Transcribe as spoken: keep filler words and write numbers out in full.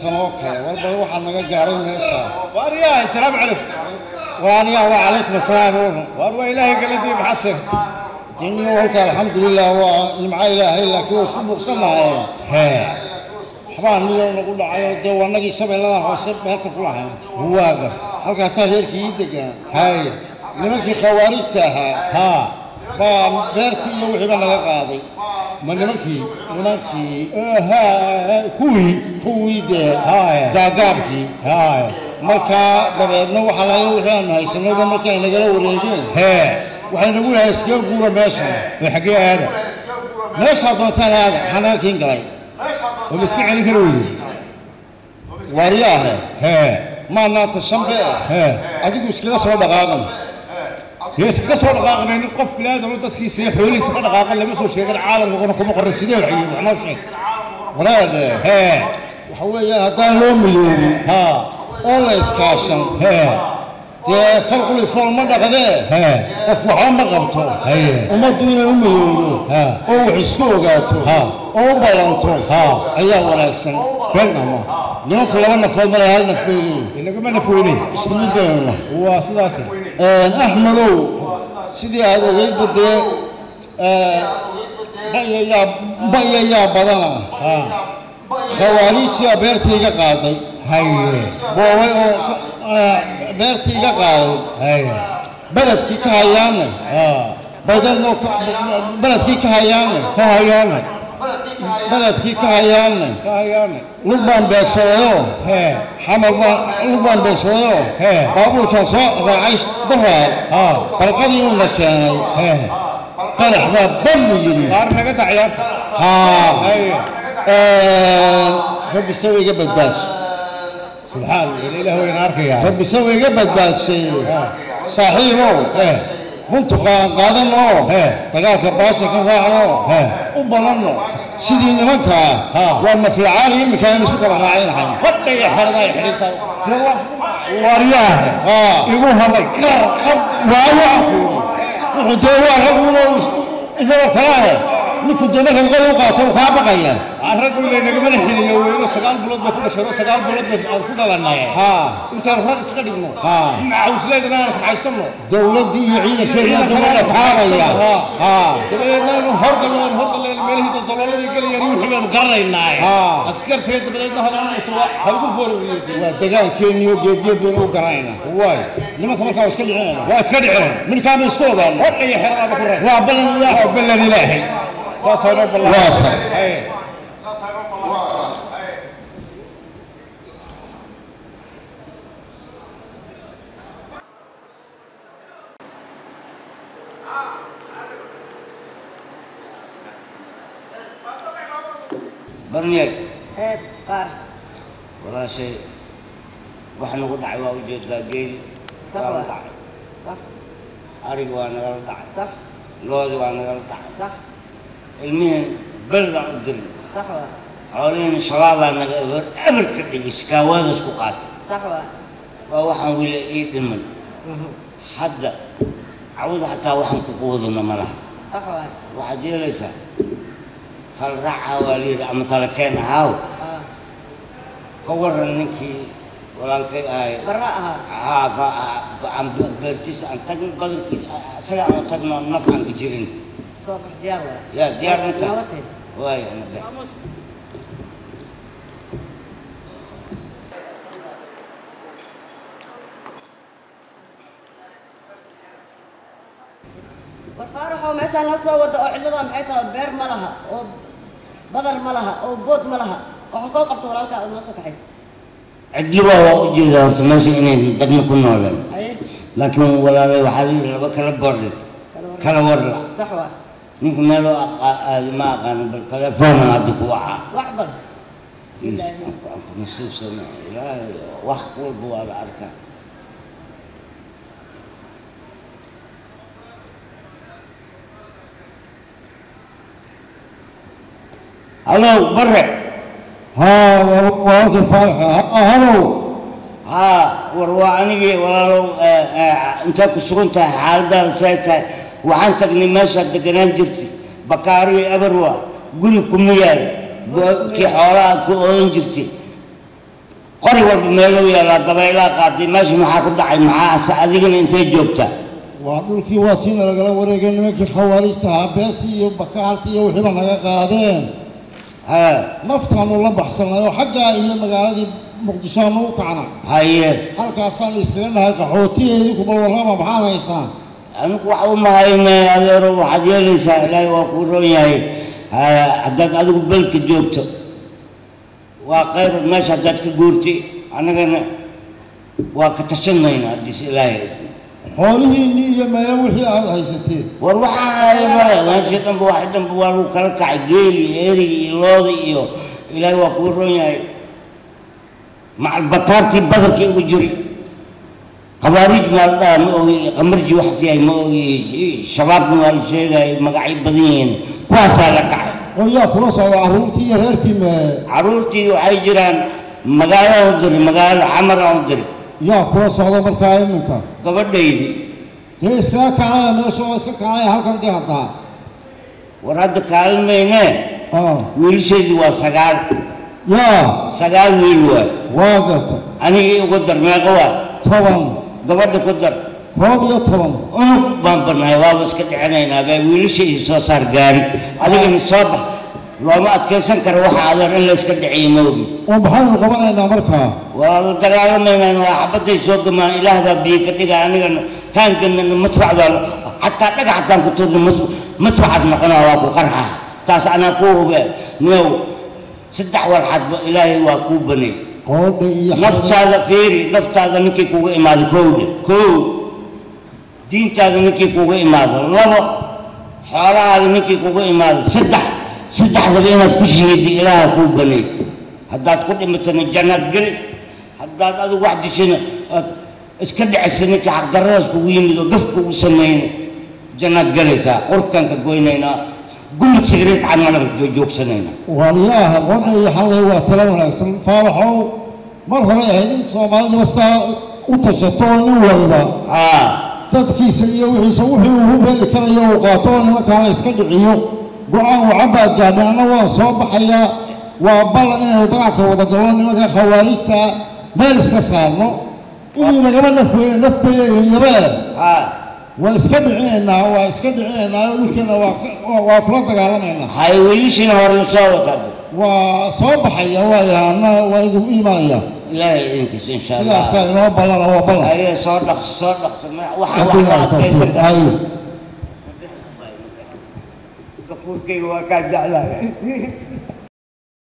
تنوكل والله واحد نجا قارين ماشى واريا السلام عليكم وانيا وعليكم السلام والله إلهي قال لي بحسن ديني والك الحمد لله ونمع إلهي إلا كيوس مقسمة ها حبان اليوم نقول له عيو ده ونجي سبع لنا حسب ما تقولها هو هذا هل كسر كي دقة هاي نمكي خوارج ساها ها فبرتي يوحي بنا قاضي ما نمكي نمكي ها كوي كوي ده هاي داقابكي هاي marka dabeedna waxa la yiraahdaa haysanada markay nagala wareegeen ها waxay nagu lahayd iska guura meesha وحقي هذا meesha doontaan aad xanaankii galay ومسكين عليك الولد wariyaha ها ma naanta shambe ها adigu iskaga soo dhaqaaqan يس كسر دقائق من قف بلاد ولدت كيس يحولي سكر دقائق اللي مسوا شيء العالم وقنا كم قرر سيدي وحيي وحنا شيء waraade ها waxa weeyaan hadaan loo midoobin ها oo la iskaashan ها dee farquli foolma dhaqdee ها qof waxa ma qabto هي ummaddu inay u midoodo ها oo wax isku ogaato ها oo u balanto ها ayaa wanaagsan بينما nimanku laba nafood mar hal naf bay leeyihiin إنك ما نفوني isku mid baynu هو سلاسل axmedow sidii aad ogeyd badee bayayaa bayayaa badana ها khawaariijia beertii iga qaaday هاي boobay oo beertii iga qaaday هاي beledkii ka hayaanay ها baydadnoo beledkii ka hayaanay كهيانا beledkii ka hayaanay كهيانا lug baan beegsadayoo ها xamar baan lug baan beegsadayoo ها baabuurkan soo raacay daraar ها barqadii uuna keenay ها qarax baa bam yidhi صار نقطع عيار haa هاي rabbi saw iga badbaadshay سبحان الله إله هو ينارك يا rabbi saw iga badbaadshay ها saaxiibow ها runtu qaadanoo ها dagaalka baasha ka raacnoo ها u badanno sidii nimankaa ها waa mafiicaali iminka aynu isu kala raacinahayn قد يحرد يحرد ورياه haa يقول هذا كر waa waa wuxuu dee waa raguloo inagoo kalaahe ninku dee markan qori u qaato uu kaa baqaya الرجل اللي نقبل الحين يوينه سقال بلود بكل شيء سقال بلود بكل لنا haa انت الرق سقدنا ها مع وسليدنا حيسمو dawladdii iyo ciidankeedina dawladda kaabaya haa تبينا هرد اللون هرد الليل ملهي الضلال اللي قال يريح بين قرينا ها اسكرت يد بدينا هذا سواء هلقوا فور waa dagaalkeennii geedgeed baynu u garanayna واي nimanka markaa waa iska dhicinayna واسكدي عين midkaanu isku ogaano هرد يحرق بكره waa balan ilaahay بالله الهي صاص رب الله واصل. اي برنيك ايه قار ولا شيء وحنا نقول دعوة وجود قيل صح قال ولا؟ دع صح أريد وأنا قال دع صح لوز وأنا قال دع صح المين بلد الدرب صح ولا؟ حوالين شباب أنا قبر أبر كذي سكاوات سكوقات صح ولا؟ ووحنا نقول إيه دمن حد عوض حتى وحنا كقوضنا مرة صح ولا؟ واحد يلسا خل رعها ولي أما تركين هاو اه كور نكي ولا كي آي براءها ها با عم برتيس عم تجن قدر كي سلا عم تجن نفع عن كجيرين صوب ديار ولا؟ يا ديار انت نوتي واي انا بي وفارحوا meeshaan la soo wada oo cilada maxay tahay beer ma laha oo badar ma laha oo bood ma laha waxaan koo qabto walaalka aad noo soo kaxaysa عجيبة وجيدة وتمشي إني دقنا كنا ولا aye لكن ولا لا وحالي لا بكلا برد كلا ورلا صح waa نيكم مالو ما كان بالتليفون هذا بوعة waxbal بسم الله نصيب سمع لا وح قلب ولا أركان هلو برا ها waa farxa halo ها ورواني ولا لو انت كسرنت حالدا سايتا وحان تغني ماشا دغنان جرتي بكاري ابروا غري كميال كي حولا كو اون جرتي qori walba meeluu yaalaa dabaylaa qaaday meesha maxaa ku dhacay maxaa adigana intay joogtaa waa dhulkii waa tiina lagala wareegay nimankii khawaarijta ahaa beertii iyo bakaaltii iyo wixiiba naga qaadeen naftaanu la baxsanay oo xaggaa iyo magaaladii muqdisho aanu u kacna haye halkaasaanu iskaga dhahay qaxootiyeedii kubal warrama maxaad haysaan anigu wax u mahayne adeero waxaad yeelaysaa ilaahay waa kuu roon yahay haddaad adigu belka joogto waa qayrad meesha haddaad ka guurtay annagana waa ka tashanayna haddiis ilaahay xoolihiinni iyo maya wixii aad haysateen war waxaan haye male meeshii dhanba waxi dhanba waa lagu kala kacay geeli iyo erigi iyo loodi iyo ilaahay waa kuu roon yahay macal bakaartii badarkii ugu jiri qabaariij maaldaa ma ogi qamarji waxas yahay ma ogi shabaabna waa la sheegay magacyo badan yihiin kuwaasaa la kacay oo yaa kula socda carruurtii iyo reerkii mee carruurtii waxay jiraan magaalada u diri magaalo xamara u diri yaa kula socda markaa iminka gabadhaydi dee iskaga kacaya meesha oo iska kacaya halkan dee haddaa war hadda kaalmayne wiilashaydii waa sagaal yaa sagaal wiil waay waa garta anigii ugu dar meeqa waa toban gabadha ku dar koob iyo toban unug baan barnahay waaba iska dhicinaynaa baa wiilashaydi soo saar gaari adigana soo bax looma adkaysan karo waxa adeer in la iska dhiciyo moogi oo maxaynu qabanaynaa markaa waa la dagaalamaynaa waa xabadday soo gamaan ilaah baa biyo ka dhiga anigana taanganana masrac baa xataa dhagax hataan ku tuurna masracad noqonaa waa ku qarxa taas anaa kuu hubee niyow saddex walxadba ilaahay waa kuu banay qoodha iyo naftaada fiiri naftaada ninkii kugu imaado kowdha kow diintaada ninkii kugu imaado labo xoolahaada ninkii kugu imaado saddex saddexdaba inaad ku shihiday ilaaha kuu banay haddaad ku dhimatana jannaad geli haddaad adigu wax dishina aad iska dhicisa ninkii xaqdarradaas kugu yimid oo gaf kugu samayna jannaad galaysaa qurkaan ka goynaynaa gumad sigareed camalan joogsanayna waaliyaaha qoodha iyo xallay waa tala wanaagsan faalaxow mar hore ahayd in soomaaliduba saa u tashato oo nin waliba dadkiisa iyo wixiisa wixii uu heli karayo uu qaato oo nimankaa la iska dhiciyo go-aan wacabaad gaadhay anna waan soo baxayaa waa ballan inaynu dagaalka wada galno nimanka khawaarijta meel iska saarno inay nagama nafweyne naf bayayabee waa iska dhicinaynaa waa iska dhicinaynaa oo dhulkeena waa kula dagaalamaynaa hay wiilishina hore soo wataad waa soo baxaya waaya anna waa idinku iimanaya ilaahay idinkiis insha allah sidaasaa inoo ballana waa ballan haye soo dhaqso soo dhaqso waxa wax adkaysan kara gafuurkayga waa kaa jeclahay